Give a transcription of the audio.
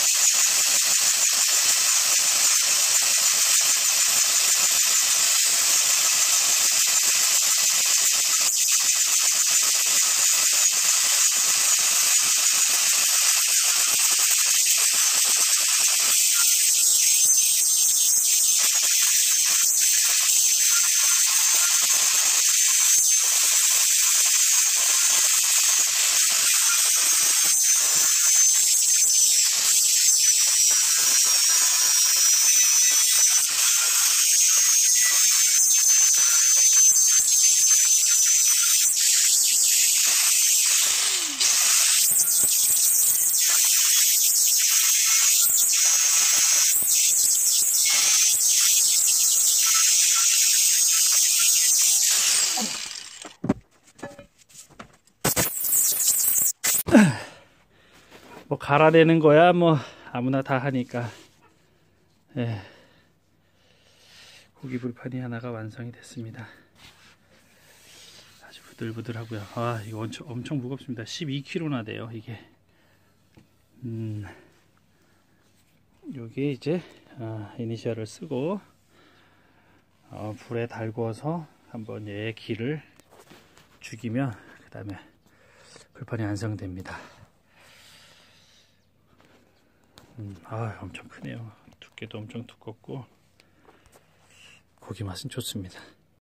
뭐 갈아내는 거야 뭐 아무나 다 하니까. 예. 고기 불판이 하나가 완성이 됐습니다. 아주 부들부들하고요. 아, 이거 엄청 무겁습니다. 12kg나 돼요 이게. 요게 이제 이니셜을 쓰고 불에 달궈서 한번 얘 기를 죽이면 그 다음에 불판이 완성됩니다. 엄청 크네요. 두께도 엄청 두껍고 고기 맛은 좋습니다.